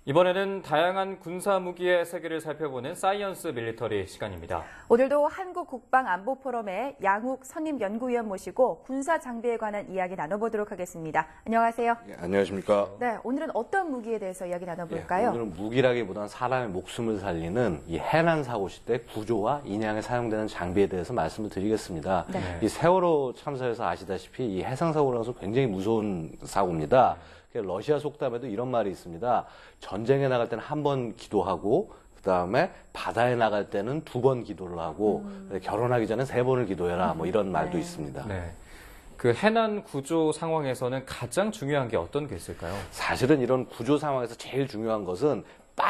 이번에는 다양한 군사 무기의 세계를 살펴보는 사이언스 밀리터리 시간입니다. 오늘도 한국국방안보포럼의 양욱 선임연구위원 모시고 군사 장비에 관한 이야기 나눠보도록 하겠습니다. 안녕하세요. 예, 안녕하십니까. 네, 오늘은 어떤 무기에 대해서 이야기 나눠볼까요? 오늘은 무기라기보다는 사람의 목숨을 살리는 이 해난 사고 시대 구조와 인양에 사용되는 장비에 대해서 말씀을 드리겠습니다. 네. 이 세월호 참사에서 아시다시피 이 해상 사고라는 것은 굉장히 무서운 사고입니다. 러시아 속담에도 이런 말이 있습니다. 전쟁에 나갈 때는 한 번 기도하고 그다음에 바다에 나갈 때는 2번 기도를 하고 결혼하기 전에 3번을 기도해라. 뭐 이런 말도 있습니다. 네. 그 해난 구조 상황에서는 가장 중요한 게 어떤 게 있을까요? 사실은 이런 구조 상황에서 제일 중요한 것은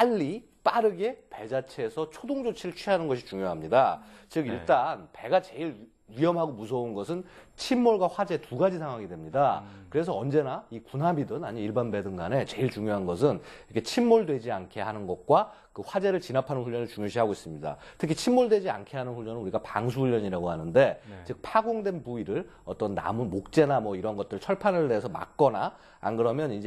빠르게 배 자체에서 초동 조치를 취하는 것이 중요합니다. 즉 일단 배가 제일 위험하고 무서운 것은 침몰과 화재 2가지 상황이 됩니다. 그래서 언제나 이 군함이든 아니면 일반 배든 간에 제일 중요한 것은 이렇게 침몰되지 않게 하는 것과 그 화재를 진압하는 훈련을 중요시하고 있습니다. 특히 침몰되지 않게 하는 훈련은 우리가 방수훈련이라고 하는데 즉 파공된 부위를 어떤 나무 목재나 뭐 이런 것들 철판을 내서 막거나 안 그러면 이제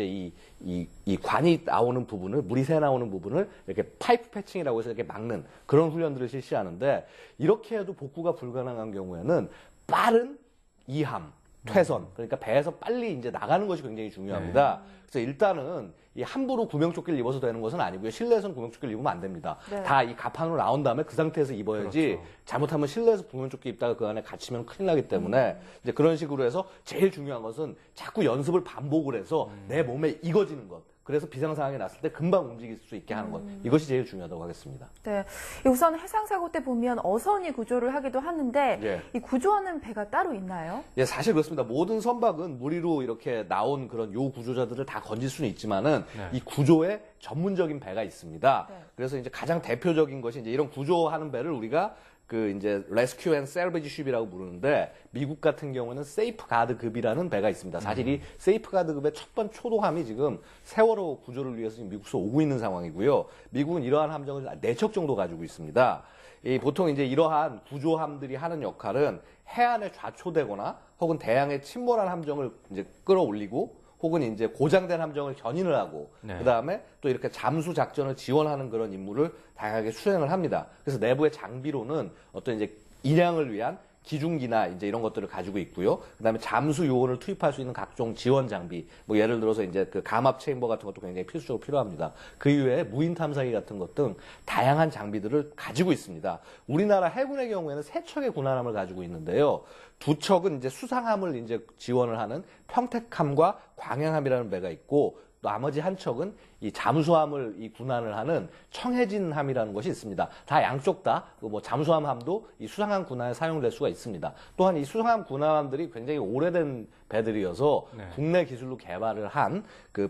이 관이 나오는 부분을 물이 새 나오는 부분을 이렇게 파이프 패칭이라고 해서 이렇게 막는 그런 훈련들을 실시하는데 이렇게 해도 복구가 불가능한 경우에는 빠른 이함, 퇴선, 그러니까 배에서 빨리 이제 나가는 것이 굉장히 중요합니다. 그래서 일단은 이 함부로 구명조끼를 입어서 되는 것은 아니고요. 실내에서는 구명조끼를 입으면 안 됩니다. 네. 다 이 갑판으로 나온 다음에 그 상태에서 입어야지 그렇죠. 잘못하면 실내에서 구명조끼 입다가 그 안에 갇히면 큰일 나기 때문에 이제 그런 식으로 해서 제일 중요한 것은 자꾸 연습을 반복을 해서 내 몸에 익어지는 것. 그래서 비상 상황이 났을 때 금방 움직일 수 있게 하는 것. 이것이 제일 중요하다고 하겠습니다. 네, 우선 해상사고 때 보면 어선이 구조를 하기도 하는데 예. 이 구조하는 배가 따로 있나요? 예, 사실 그렇습니다. 모든 선박은 물 위로 이렇게 나온 그런 요 구조자들을 다 건질 수는 있지만은 이 구조에 전문적인 배가 있습니다. 네. 그래서 이제 가장 대표적인 것이 이제 이런 구조하는 배를 우리가 그 이제 레스큐 앤 셀비지 쉽이라고 부르는데 미국 같은 경우는 세이프 가드급이라는 배가 있습니다. 사실 이 세이프 가드급의 첫 번 초도함이 지금 세월호 구조를 위해서 지금 미국서 오고 있는 상황이고요. 미국은 이러한 함정을 4척 정도 가지고 있습니다. 보통 이제 이러한 구조함들이 하는 역할은 해안에 좌초되거나 혹은 대양에 침몰한 함정을 이제 끌어올리고 혹은 이제 고장된 함정을 견인을 하고 그다음에 또 이렇게 잠수 작전을 지원하는 그런 임무를 다양하게 수행을 합니다. 그래서 내부의 장비로는 어떤 이제 인양을 위한 기중기나 이제 이런 것들을 가지고 있고요. 그다음에 잠수 요원을 투입할 수 있는 각종 지원 장비, 뭐 예를 들어서 이제 그 감압 체인버 같은 것도 굉장히 필수적으로 필요합니다. 그 이외에 무인 탐사기 같은 것 등 다양한 장비들을 가지고 있습니다. 우리나라 해군의 경우에는 3척의 군함을 가지고 있는데요. 2척은 이제 수상함을 이제 지원을 하는 평택함과 광양함이라는 배가 있고 나머지 한 척은 이 잠수함을 이 군함을 하는 청해진함이라는 것이 있습니다. 다 양쪽 다 뭐 잠수함함도 이 수상함 군함에 사용될 수가 있습니다. 또한 이 수상함 군함들이 굉장히 오래된 배들이어서 국내 기술로 개발을 한 그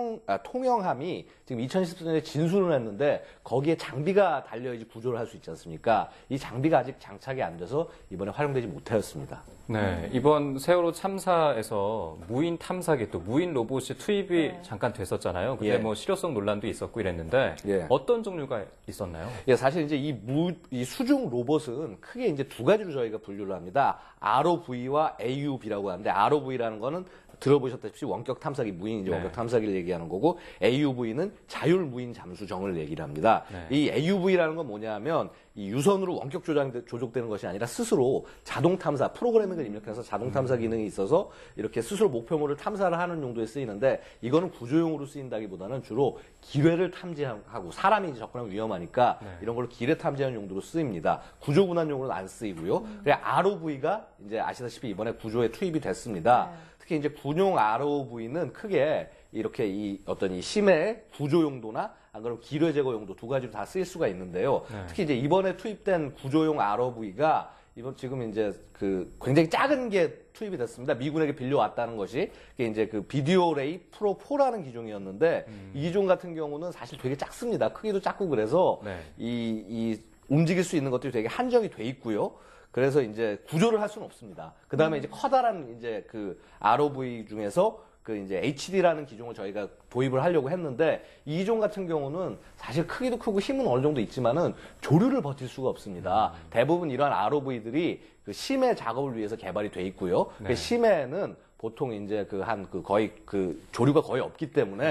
통영함이 지금 2014년에 진수를 했는데 거기에 장비가 달려야지 구조를 할 수 있지 않습니까? 이 장비가 아직 장착이 안 돼서 이번에 활용되지 못하였습니다. 네, 이번 세월호 참사에서 무인 탐사기 또 무인 로봇이 투입이 잠깐 됐었잖아요. 근데 뭐 실효성 논란도 있었고 이랬는데 어떤 종류가 있었나요? 예, 사실 이제 이 수중 로봇은 크게 이제 2가지로 저희가 분류를 합니다. ROV와 AUV라고 하는데 ROV라는 거는 들어보셨다시피 원격 탐사기 무인 원격 탐사기를 얘기하는 거고 AUV는 자율 무인 잠수정을 얘기를 합니다. 이 AUV라는 건 뭐냐면 이 유선으로 원격 조종되는 것이 아니라 스스로 자동 탐사 프로그래밍을 입력해서 자동 탐사 기능이 있어서 이렇게 스스로 목표물을 탐사를 하는 용도에 쓰이는데 이거는 구조용으로 쓰인다기보다는 주로 기뢰를 탐지하고 사람이 이제 접근하면 위험하니까 이런 걸로 기뢰 탐지하는 용도로 쓰입니다. 구조 군함용으로는 안 쓰이고요. 그래 ROV가 이제 아시다시피 이번에 구조에 투입이 됐습니다. 특히 이제 군용 ROV는 크게 이렇게 이 어떤 이 심해 구조 용도나 안 그러면 기뢰 제거 용도 2가지로 다 쓰일 수가 있는데요. 특히 이제 이번에 투입된 구조용 ROV가 지금 이제 그 굉장히 작은 게 투입이 됐습니다. 미군에게 빌려왔다는 것이 그게 이제 그 비디오 레이 프로 4라는 기종이었는데 이 기종 같은 경우는 사실 되게 작습니다. 크기도 작고 그래서 이 움직일 수 있는 것들이 되게 한정이 돼 있고요. 그래서 이제 구조를 할 수는 없습니다. 그 다음에 이제 커다란 이제 그 ROV 중에서 그 이제 HD라는 기종을 저희가 도입을 하려고 했는데 이 기종 같은 경우는 사실 크기도 크고 힘은 어느 정도 있지만은 조류를 버틸 수가 없습니다. 대부분 이러한 ROV들이 그 심해 작업을 위해서 개발이 돼 있고요. 그 심해는 보통 이제 거의 조류가 거의 없기 때문에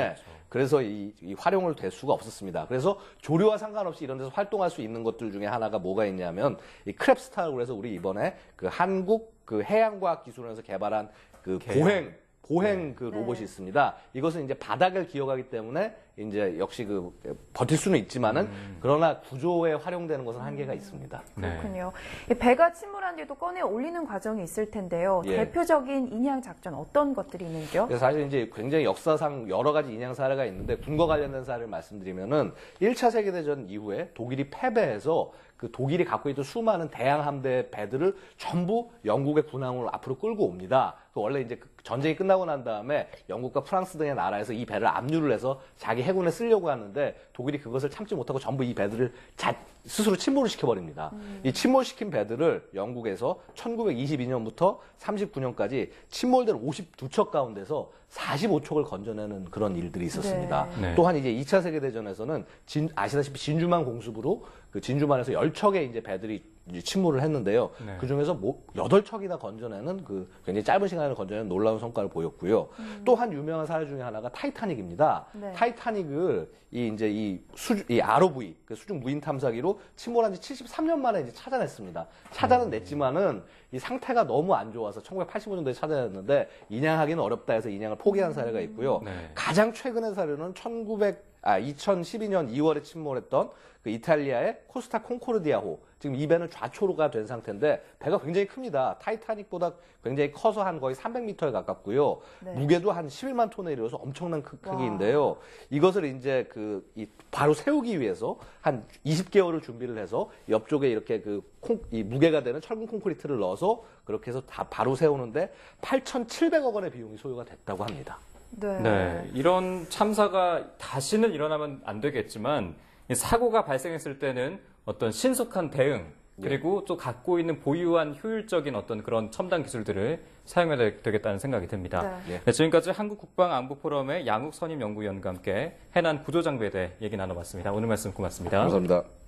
그래서 이 활용을 될 수가 없었습니다. 그래서 조류와 상관없이 이런 데서 활동할 수 있는 것들 중에 하나가 뭐가 있냐면 이 크랩스타라고 해서 우리 이번에 그 한국 그 해양과학기술원에서 개발한 그 보행 그 로봇이 있습니다. 이것은 이제 바닥을 기어가기 때문에 이제 역시 그 버틸 수는 있지만은 그러나 구조에 활용되는 것은 한계가 있습니다. 그렇군요. 배가 침몰한 뒤도 꺼내 올리는 과정이 있을 텐데요. 대표적인 인양 작전 어떤 것들이 있는지요? 사실 이제 굉장히 역사상 여러 가지 인양 사례가 있는데 군과 관련된 사례를 말씀드리면은 1차 세계대전 이후에 독일이 패배해서 그 독일이 갖고 있던 수많은 대양 함대 배들을 전부 영국의 군함으로 앞으로 끌고 옵니다. 원래 이제 전쟁이 끝나고 난 다음에 영국과 프랑스 등의 나라에서 이 배를 압류를 해서 자기 해군에 쓰려고 하는데 독일이 그것을 참지 못하고 전부 이 배들을 스스로 침몰을 시켜버립니다. 이 침몰시킨 배들을 영국에서 1922년부터 39년까지 침몰된 52척 가운데서 45척을 건져내는 그런 일들이 있었습니다. 또한 이제 2차 세계대전에서는 아시다시피 진주만 공습으로 그 진주만에서 10척의 이제 배들이 이제 침몰을 했는데요. 그 중에서 8척이나 건져내는 그 굉장히 짧은 시간에 건져내는 놀라운 성과를 보였고요. 또 한 유명한 사례 중에 하나가 타이타닉입니다. 타이타닉을 이 ROV, 그 수중 무인 탐사기로 침몰한 지 73년 만에 이제 찾아냈습니다. 찾아는 냈지만은 이 상태가 너무 안 좋아서 1985년도에 찾아냈는데 인양하기는 어렵다 해서 인양을 포기한 사례가 있고요. 가장 최근의 사례는 2012년 2월에 침몰했던 그 이탈리아의 코스타 콩코르디아호. 지금 이 배는 좌초로가 된 상태인데 배가 굉장히 큽니다. 타이타닉보다 굉장히 커서 한 거의 300m에 가깝고요. 무게도 한 11만 톤에 이르러서 엄청난 크기인데요. 이것을 이제 바로 세우기 위해서 한 20개월을 준비를 해서 옆쪽에 이렇게 이 무게가 되는 철근 콘크리트를 넣어서 그렇게 해서 다 바로 세우는데 8,700억 원의 비용이 소요가 됐다고 합니다. 이런 참사가 다시는 일어나면 안 되겠지만 사고가 발생했을 때는 어떤 신속한 대응 그리고 또 갖고 있는 보유한 효율적인 어떤 그런 첨단 기술들을 사용해야 되겠다는 생각이 듭니다. 지금까지 한국국방안보포럼의 양욱 선임연구위원과 함께 해난 구조장비에 대해 얘기 나눠봤습니다. 오늘 말씀 고맙습니다. 감사합니다.